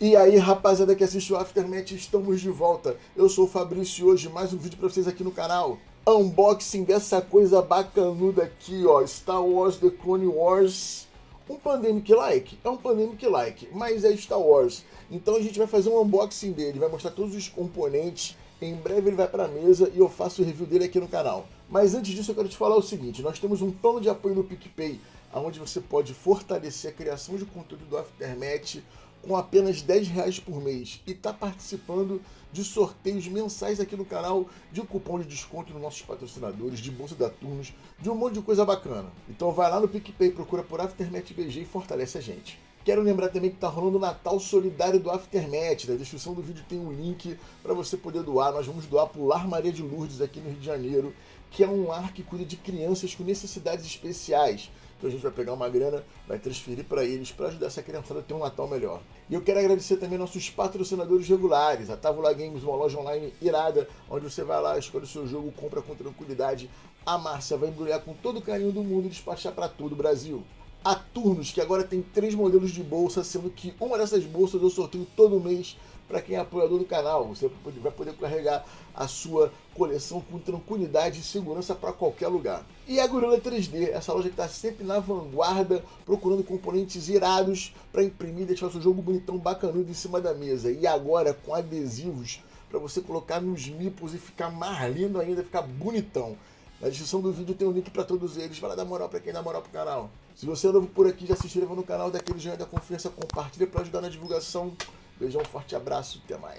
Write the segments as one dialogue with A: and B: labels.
A: E aí, rapaziada que assiste o Aftermath, estamos de volta. Eu sou o Fabrício e hoje mais um vídeo pra vocês aqui no canal. Unboxing dessa coisa bacanuda aqui, ó. Star Wars The Clone Wars. Um Pandemic-like? É um Pandemic-like, mas é Star Wars. Então a gente vai fazer um unboxing dele, vai mostrar todos os componentes. Em breve ele vai pra mesa e eu faço o review dele aqui no canal. Mas antes disso eu quero te falar o seguinte, nós temos um plano de apoio no PicPay, onde você pode fortalecer a criação de conteúdo do Aftermath com apenas R$10 por mês e está participando de sorteios mensais aqui no canal, de cupom de desconto nos nossos patrocinadores, de bolsa da Turnos, de um monte de coisa bacana. Então vai lá no PicPay, procura por Aftermath BG e fortalece a gente. Quero lembrar também que está rolando o Natal Solidário do Aftermath. Na descrição do vídeo tem um link para você poder doar. Nós vamos doar para o Lar Maria de Lourdes aqui no Rio de Janeiro, que é um lar que cuida de crianças com necessidades especiais. Então a gente vai pegar uma grana, vai transferir para eles, para ajudar essa criançada a ter um Natal melhor. E eu quero agradecer também nossos patrocinadores regulares, a Távola Games, uma loja online irada, onde você vai lá, escolhe o seu jogo, compra com tranquilidade. A Márcia vai embrulhar com todo o carinho do mundo e despachar para todo o Brasil. A Turnos, que agora tem 3 modelos de bolsa, sendo que uma dessas bolsas eu sorteio todo mês para quem é apoiador do canal. Você vai poder carregar a sua coleção com tranquilidade e segurança para qualquer lugar. E a Gorilla 3D, essa loja que está sempre na vanguarda, procurando componentes irados para imprimir e deixar o seu jogo bonitão, bacanudo em cima da mesa. E agora com adesivos para você colocar nos meeples e ficar mais lindo ainda, ficar bonitão. Na descrição do vídeo tem um link para todos eles. Vai lá dar moral para quem dá moral pro canal. Se você é novo por aqui, já se inscreva no canal, daquele joinha da confiança, compartilha para ajudar na divulgação. Beijão, forte abraço, até mais.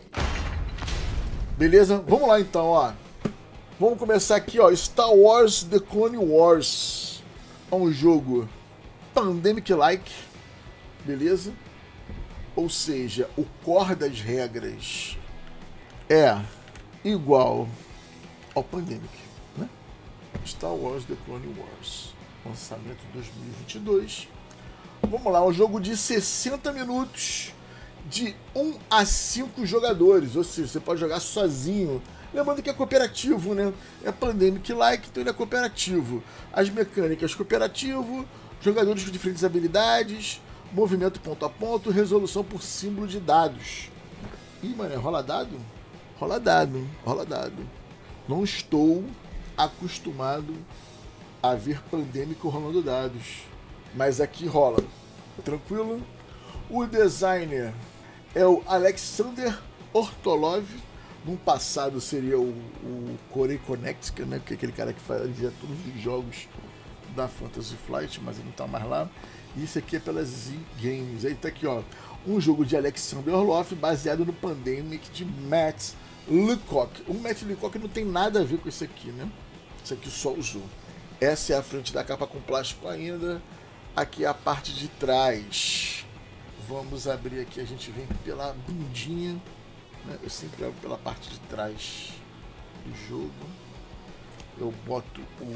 A: Beleza? Vamos lá então, ó. Vamos começar aqui, ó. Star Wars The Clone Wars. É um jogo Pandemic-like. Beleza? Ou seja, o core das regras é igual ao Pandemic, né? Star Wars The Clone Wars. Lançamento 2022. Vamos lá, um jogo de 60 minutos. De 1 a 5 jogadores, ou seja, você pode jogar sozinho. Lembrando que é cooperativo, né? É Pandemic-like, então ele é cooperativo. As mecânicas cooperativo, jogadores com diferentes habilidades, movimento ponto a ponto, resolução por símbolo de dados. Ih, mano, rola dado? Rola dado, rola dado. Não estou acostumado a ver Pandemic rolando dados, mas aqui rola. Tranquilo? O designer é o Alexander Ortolov. No passado seria o Corey Connect, né? Que é aquele cara que fazia todos os jogos da Fantasy Flight, mas ele não tá mais lá. E isso aqui é pela Z Games. Aí tá aqui, ó. Um jogo de Alexander Orlov baseado no Pandemic de Matt Leacock. O Matt Leacock não tem nada a ver com isso aqui, né? Isso aqui só usou. Essa é a frente da capa com plástico ainda. Aqui é a parte de trás. Vamos abrir aqui, a gente vem pela bundinha, né? Eu sempre abro pela parte de trás do jogo. Eu boto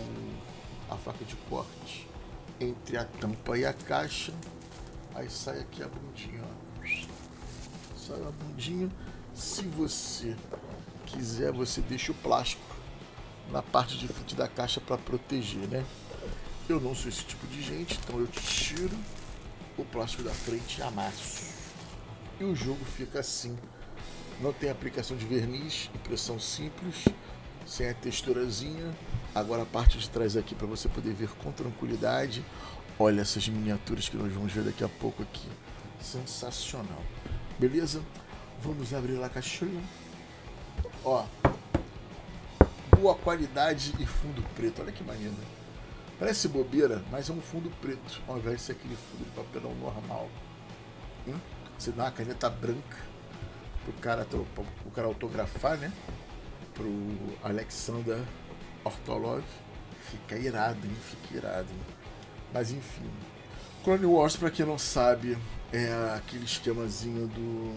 A: a faca de corte entre a tampa e a caixa. Aí sai aqui a bundinha, ó. Sai a bundinha. Se você quiser, você deixa o plástico na parte de frente da caixa para proteger, né? Eu não sou esse tipo de gente, então eu tiro o plástico da frente e amasso. E o jogo fica assim. Não tem aplicação de verniz, impressão simples, sem a texturazinha. Agora a parte de trás aqui para você poder ver com tranquilidade. Olha essas miniaturas que nós vamos ver daqui a pouco aqui. Sensacional. Beleza? Vamos abrir a caixinha. Ó. Boa qualidade e fundo preto. Olha que maneiro. Parece bobeira, mas é um fundo preto, ao invés de ser aquele fundo de papelão normal. Você dá uma caneta branca pro cara autografar, né? Pro Alexander Ortolov. Fica irado, hein? Fica irado. Mas enfim. Clone Wars, pra quem não sabe, é aquele esquemazinho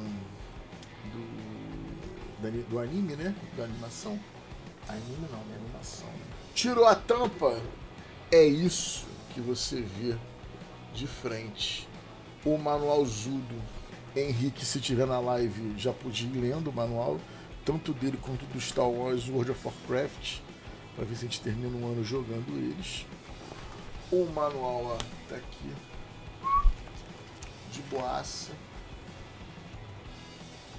A: do anime, né? Da animação. Anime não, é animação. Tirou a tampa. É isso que você vê de frente. O manualzudo. Henrique, se tiver na live, já podia ir lendo o manual, tanto dele quanto do Star Wars World of Warcraft, para ver se a gente termina um ano jogando eles. O manual, ó, tá aqui. De boaça.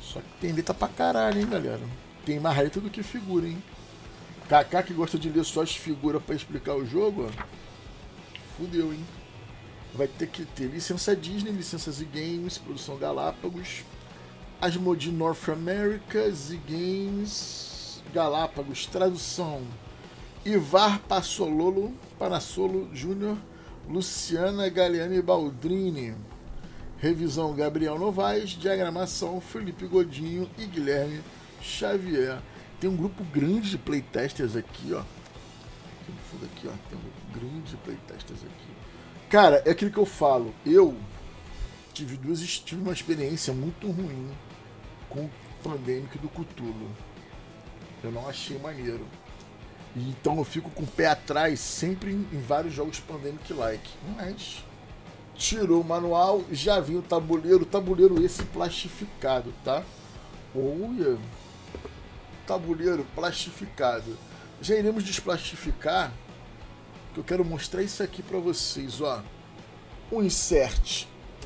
A: Só que tem letra pra caralho, hein, galera. Tem mais letra do que figura, hein. Kaká que gosta de ler só as figuras pra explicar o jogo, ó. Fudeu, hein. Vai ter que ter licença Disney, licença Z-Games, produção Galápagos, Asmodee North America, Z-Games, Galápagos, tradução Ivar Panassolo Júnior, Luciana Galeani Baldrini, revisão Gabriel Novaes, diagramação Felipe Godinho e Guilherme Xavier. Tem um grupo grande de playtesters aqui, ó. Aqui, ó. Tem um grupo grande de playtesters aqui. Cara, é aquilo que eu falo. Eu tive uma experiência muito ruim com o Pandemic do Cthulhu. Eu não achei maneiro. E então eu fico com o pé atrás sempre em vários jogos Pandemic-like. Mas tirou o manual, já vinha o tabuleiro esse plastificado, tá? Olha, tabuleiro plastificado. Já iremos desplastificar, que eu quero mostrar isso aqui pra vocês, ó. Um insert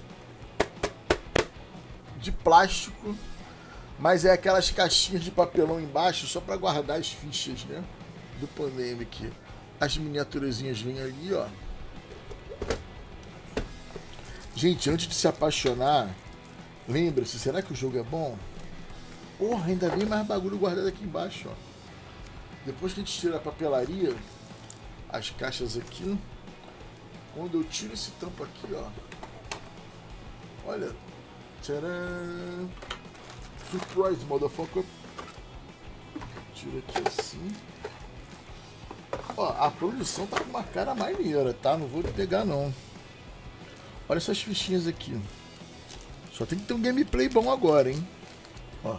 A: de plástico, mas é aquelas caixinhas de papelão embaixo só para guardar as fichas, né, do Pandemic. As miniaturazinhas vêm ali, ó. Gente, antes de se apaixonar, lembra-se, será que o jogo é bom? Porra, ainda vem mais bagulho guardado aqui embaixo, ó. Depois que a gente tira a papelaria, as caixas aqui, quando eu tiro esse tampo aqui, ó, olha, tcharam, surprise, motherfucker. Tira aqui assim. Ó, a produção tá com uma cara maneira, tá? Não vou pegar não. Olha essas fichinhas aqui. Só tem que ter um gameplay bom agora, hein? Ó.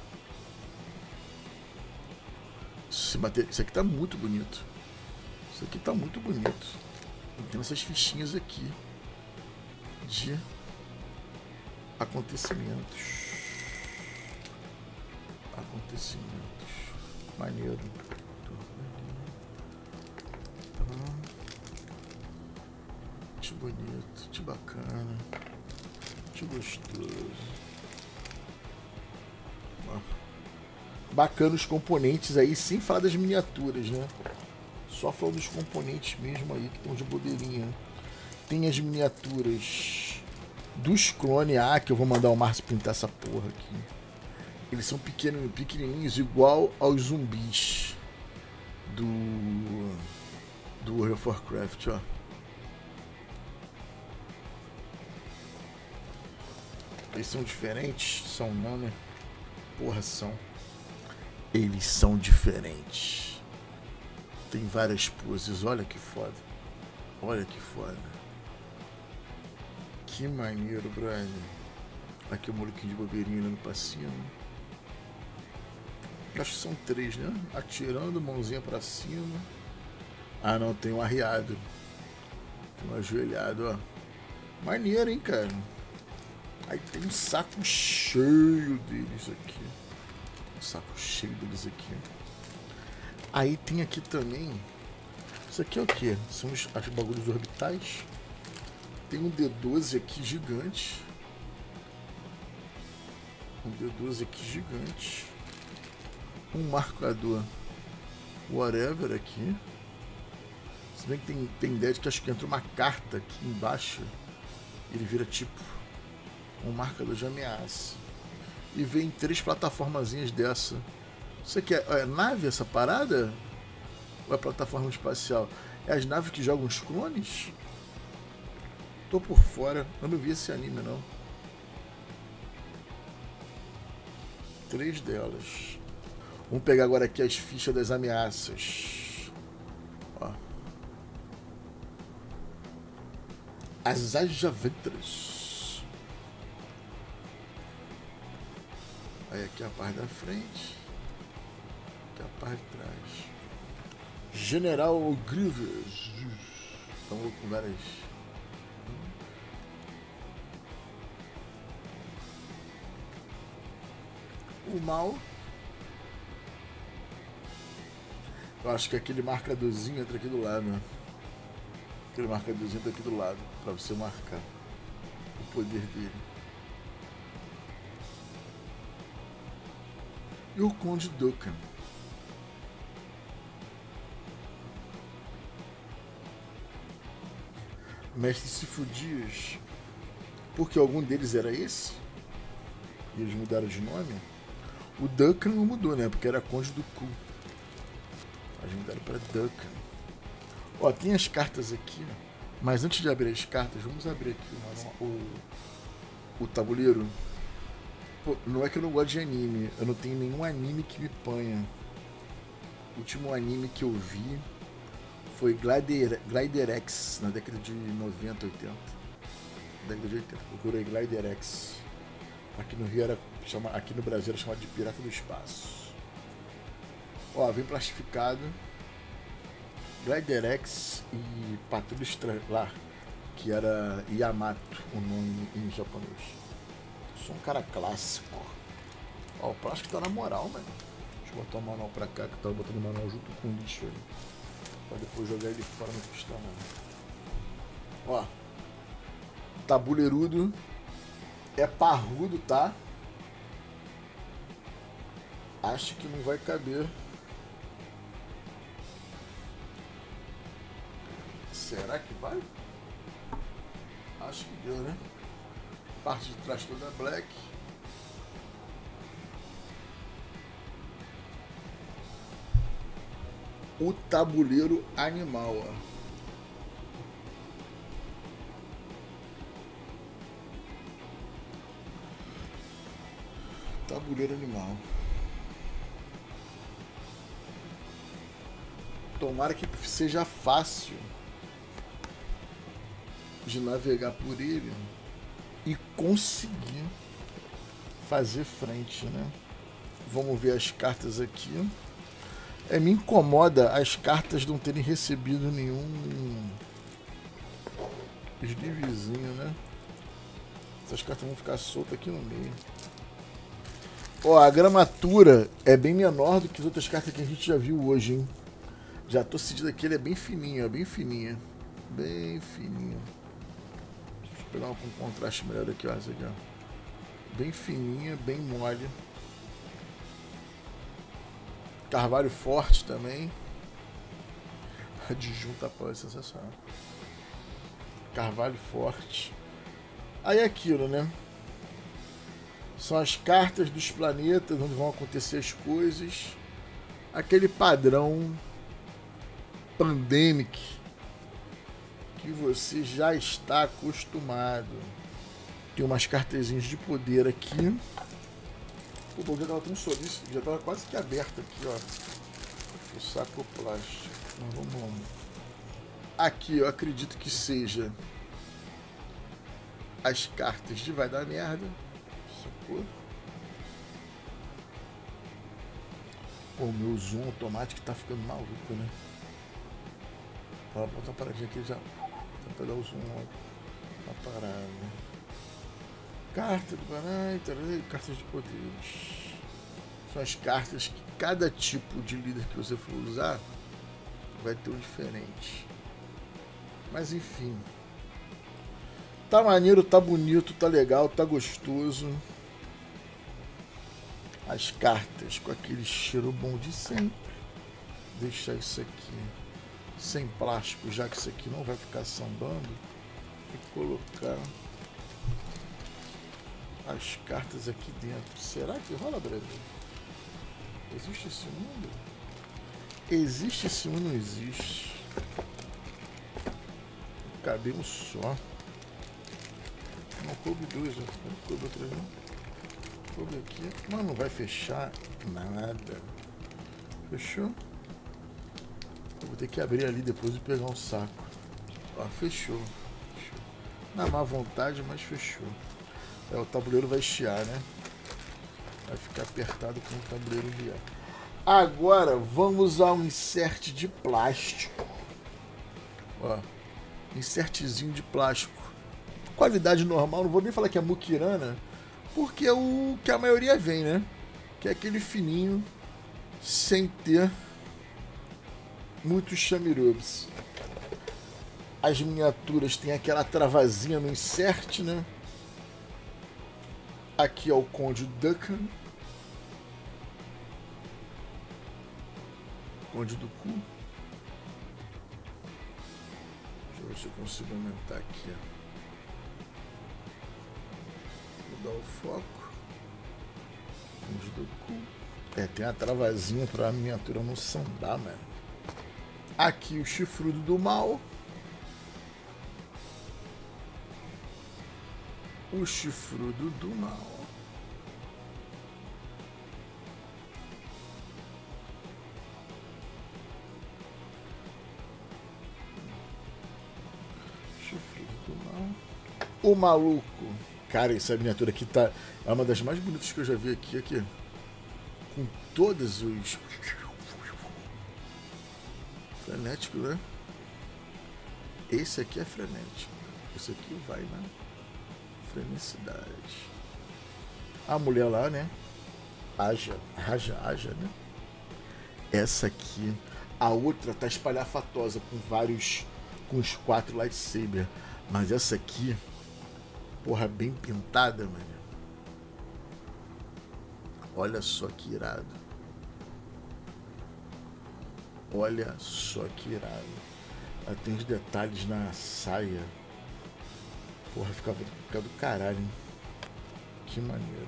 A: Isso aqui tá muito bonito. Isso aqui tá muito bonito. Tem essas fichinhas aqui de acontecimentos. Maneiro. Que bonito, que bacana, que gostoso. Ó. Bacana os componentes aí, sem falar das miniaturas, né? Só falando dos componentes mesmo aí que estão de bobeirinha. Tem as miniaturas dos clones. Ah, que eu vou mandar o Márcio pintar essa porra aqui. Eles são pequenininhos, igual aos zumbis do World of Warcraft, ó. Eles são diferentes? São não, né? Porra, são. Eles são diferentes. Tem várias poses, olha que foda. Olha que foda. Que maneiro, brother. Aqui o molequinho de bobeirinho olhando pra cima. Acho que são 3, né? Atirando, mãozinha pra cima. Ah não, tem um arriado. Tem um ajoelhado, ó. Maneiro, hein, cara. Aí tem um saco cheio deles aqui. Um saco cheio deles aqui. Aí tem aqui também. Isso aqui é o que? São os bagulhos orbitais. Tem um D12 aqui gigante. Um D12 aqui gigante. Um marcador whatever aqui. Se bem que tem ideia de que acho que entra uma carta aqui embaixo. Ele vira tipo um marcador de ameaça. E vem 3 plataformazinhas dessa. Isso aqui é nave, essa parada? Ou é plataforma espacial? É as naves que jogam os clones? Tô por fora. Eu não vi esse anime, não. 3 delas. Vamos pegar agora aqui as fichas das ameaças. Ó. As Ajaventras. Aí aqui a parte da frente. Aqui a parte de trás. General Grievous. Estamos com várias. O mal. Eu acho que aquele marcadorzinho entra aqui do lado, né? Aquele marcadorzinho entra aqui do lado, pra você marcar o poder dele. E o Conde Duncan. Mestre Cifudias. Porque algum deles era esse? E eles mudaram de nome? O Duncan não mudou, né? Porque era Conde do Cu. Eles mudaram para Duncan. Ó, tem as cartas aqui. Mas antes de abrir as cartas, vamos abrir aqui o tabuleiro. Pô, não é que eu não gosto de anime. Eu não tenho nenhum anime que me panha. O último anime que eu vi foi Glider X, na década de 90, 80. Década de 80. Procurei Glider X. Aqui no Rio aqui no Brasil era chamado de Pirata do Espaço. Ó, vem plastificado. Glider X e Patrulha Estelar, que era Yamato, o nome em japonês. Sou um cara clássico. Ó, o plástico tá na moral, mano. Deixa eu botar o manual pra cá, que eu tava botando o manual junto com o lixo ali. Pra depois jogar ele fora no pistão, mano. Ó. Tabuleirudo. É parrudo, tá? Acho que não vai caber. Será que vai? Acho que deu, né? Parte de trás toda black. O tabuleiro animal, ó. Tabuleiro animal. Tomara que seja fácil de navegar por ele e conseguir fazer frente, né? Vamos ver as cartas aqui. Me incomoda as cartas não terem recebido nenhum sleevezinho, né? Essas cartas vão ficar soltas aqui no meio. Ó, a gramatura é bem menor do que as outras cartas que a gente já viu hoje, hein? Já tô sentindo aqui, ele é bem fininho, ó, bem fininha. Bem fininho. Deixa eu pegar uma com contraste melhor aqui, ó, essa aqui, ó. Bem fininha, bem mole. Carvalho forte também. Adjunta pó é sensacional. Carvalho forte. Aí é aquilo, né? São as cartas dos planetas onde vão acontecer as coisas. Aquele padrão Pandemic que você já está acostumado. Tem umas cartezinhas de poder aqui. O já tava tão solícito, já tava quase que aberto aqui, ó. O saco plástico. Mas vamos. Aqui eu acredito que seja as cartas de vai dar merda. Sacou? Pô, o meu zoom automático tá ficando maluco, né? Vou botar uma paradinha aqui já. Vou pegar o zoom na parada. Carta do Banai, cartas de poderes. São as cartas que cada tipo de líder que você for usar vai ter um diferente. Mas enfim. Tá maneiro, tá bonito, tá legal, tá gostoso. As cartas com aquele cheiro bom de sempre. Deixar isso aqui sem plástico, já que isso aqui não vai ficar sambando. E colocar as cartas aqui dentro. Será que rola, Brasil? Existe esse mundo? Existe esse mundo? Não existe. Cabe um só. Não coube dois, não coube outro não. Coube aqui. Mas não vai fechar nada. Fechou? Eu vou ter que abrir ali depois e pegar um saco. Ó, fechou. Fechou. Na má vontade, mas fechou. O tabuleiro vai chiar, né? Vai ficar apertado quando o tabuleiro vier. Agora vamos ao insert de plástico. Ó, insertzinho de plástico. Qualidade normal, não vou nem falar que é muquirana, porque é o que a maioria vem, né? Que é aquele fininho, sem ter muitos chamirubes. As miniaturas tem aquela travazinha no insert, né? Aqui é o Conde Duncan. Conde do Cu. Deixa eu ver se eu consigo aumentar aqui. Vou dar o foco. Conde do Cu. Tem a travazinha pra miniatura não sambar, mano. Aqui o chifrudo do mal. O chifrudo do mal. Chifrudo do mal. O maluco. Cara, essa miniatura aqui é uma das mais bonitas que eu já vi aqui. Com todos os... Frenético, né? Esse aqui é frenético. Esse aqui vai na freneticidade. A mulher lá, né? Aja, né? Essa aqui. A outra tá espalhafatosa com os 4 lightsabers. Mas essa aqui, porra, bem pintada, mano. Olha só que irado. Olha só que irado. Ela tem os detalhes na saia. Porra, fica do caralho, hein? Que maneiro.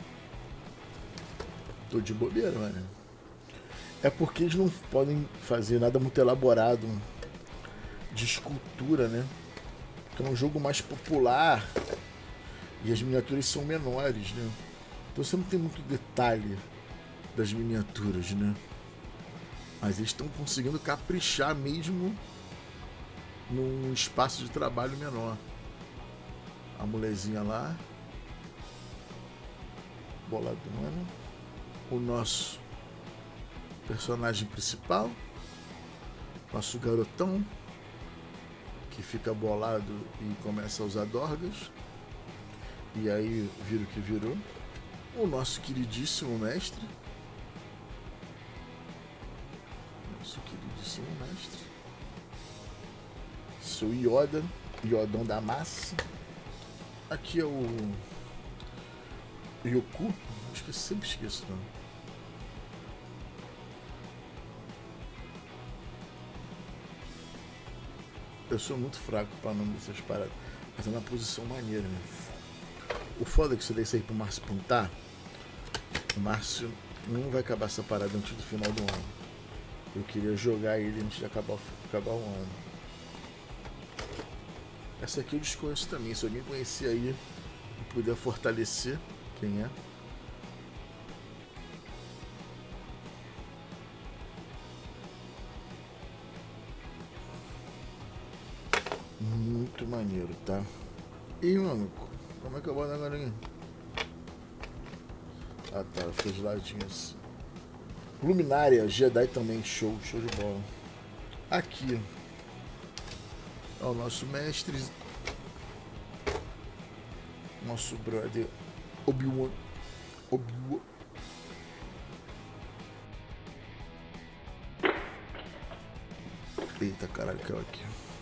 A: Tô de bobeira, mano. É porque eles não podem fazer nada muito elaborado de escultura, né? Porque é um jogo mais popular e as miniaturas são menores, né? Então você não tem muito detalhe das miniaturas, né? Mas eles estão conseguindo caprichar mesmo num espaço de trabalho menor. A mulherzinha lá, boladona. O nosso personagem principal, nosso garotão, que fica bolado e começa a usar dorgas. E aí vira o que virou. O nosso queridíssimo mestre. Seu Yoda, Yodão da massa. Aqui é o Yoku. Acho que eu sempre esqueço o nome. Eu sou muito fraco para nome dessas paradas. Mas é uma posição maneira, né? O foda é que se eu desse aí pro Márcio pintar, o Márcio não vai acabar essa parada antes do final do ano. Eu queria jogar ele antes de acabar o ano. Essa aqui eu desconheço também. Se alguém conhecer aí e puder fortalecer, quem é? Muito maneiro, tá? E mano, como é que eu boto agora aqui? Ah tá, fica de ladinho assim. Luminária, Jedi também, show de bola. Aqui é o nosso mestre, nosso brother Obi-Wan. Eita caralho, caiu aqui.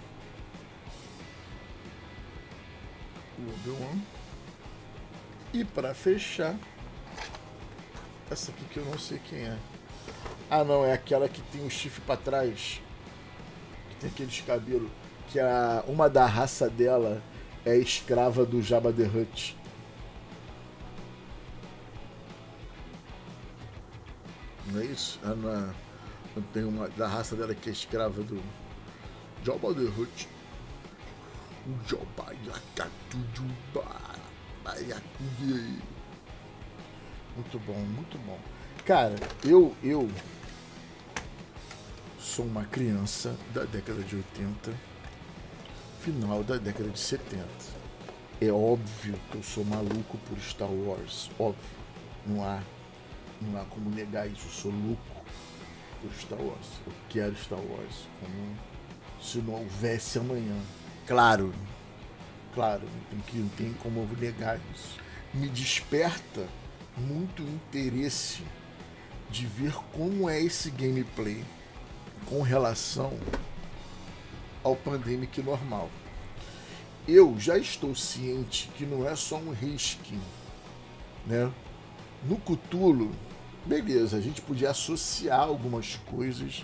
A: O Obi-Wan. E pra fechar, essa aqui que eu não sei quem é. Ah não, é aquela que tem o chifre pra trás, que tem aqueles cabelos, que uma da raça dela é escrava do Jabba the Hutt. Não é isso? Não tem uma da raça dela que é escrava do Jabba the Hutt. O Jabba muito bom, muito bom. Cara, eu sou uma criança da década de 80, final da década de 70. É óbvio que eu sou maluco por Star Wars, óbvio. Não há como negar isso. Eu sou louco por Star Wars. Eu quero Star Wars como se não houvesse amanhã. Claro, não tem como eu negar isso. Me desperta muito interesse de ver como é esse gameplay com relação ao Pandemic normal. Eu já estou ciente que não é só um risking, né? No Cthulhu, beleza, a gente podia associar algumas coisas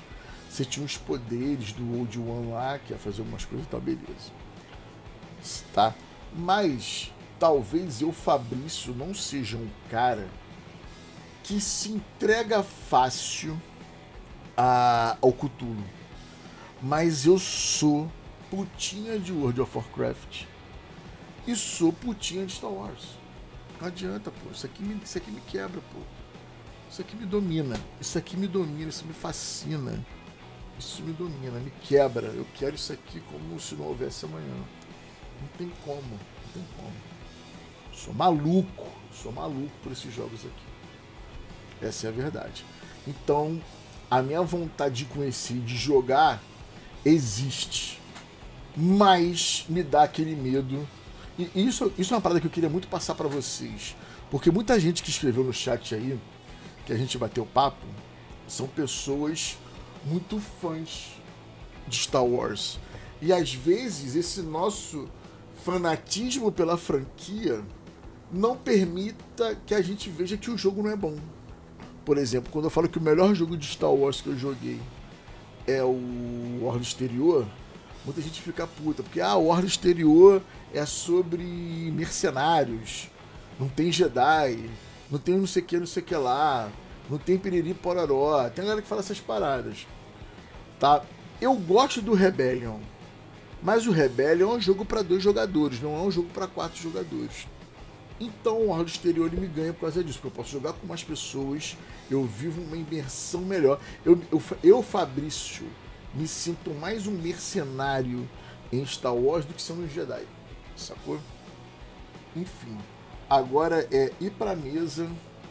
A: você tinha os poderes do Old One lá, que ia fazer algumas coisas e tal, beleza. Tá? Mas talvez eu, Fabrício, não seja um cara que se entrega fácil ao Cthulhu. Mas eu sou putinha de World of Warcraft e sou putinha de Star Wars. Não adianta, pô. Isso aqui me quebra, pô. Isso aqui me domina. Isso aqui me domina. Isso me fascina. Isso me domina, me quebra. Eu quero isso aqui como se não houvesse amanhã. Não tem como. Não tem como. Sou maluco. Sou maluco por esses jogos aqui. Essa é a verdade. Então, a minha vontade de conhecer, de jogar, existe. Mas me dá aquele medo. E isso é uma parada que eu queria muito passar pra vocês. Porque muita gente que escreveu no chat aí, que a gente bateu papo, são pessoas muito fãs de Star Wars. E às vezes esse nosso fanatismo pela franquia não permita que a gente veja que o jogo não é bom. Por exemplo, quando eu falo que o melhor jogo de Star Wars que eu joguei é o Horda Exterior, muita gente fica puta, porque o Horda Exterior é sobre mercenários, não tem Jedi, não tem não sei o que lá, não tem piriri pororó, tem galera que fala essas paradas, tá? Eu gosto do Rebellion, mas o Rebellion é um jogo para 2 jogadores, não é um jogo para 4 jogadores. Então o Horda Exterior ele me ganha por causa disso, porque eu posso jogar com mais pessoas, eu vivo uma imersão melhor. Eu Fabrício, me sinto mais um mercenário em Star Wars do que sendo um Jedi, sacou? Enfim, agora é ir pra mesa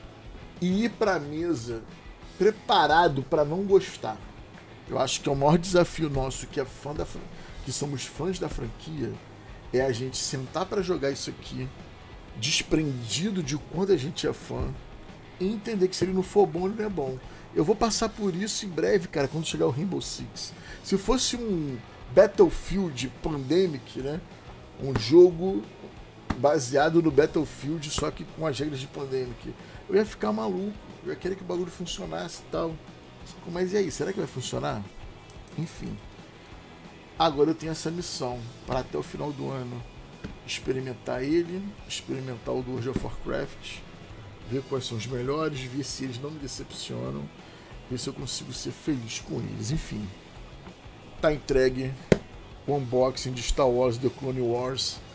A: preparado para não gostar. Eu acho que é o maior desafio nosso, que é que somos fãs da franquia, é a gente sentar para jogar isso aqui desprendido de quando a gente é fã e entender que se ele não for bom, ele não é bom. Eu vou passar por isso em breve, cara, quando chegar o Rainbow Six. Se fosse um Battlefield Pandemic, né? Um jogo baseado no Battlefield, só que com as regras de Pandemic, eu ia ficar maluco. Eu ia querer que o bagulho funcionasse e tal. Mas e aí, será que vai funcionar? Enfim. Agora eu tenho essa missão para até o final do ano experimentar o do World of Warcraft, ver quais são os melhores, ver se eles não me decepcionam, ver se eu consigo ser feliz com eles. Enfim, tá entregue o unboxing de Star Wars The Clone Wars.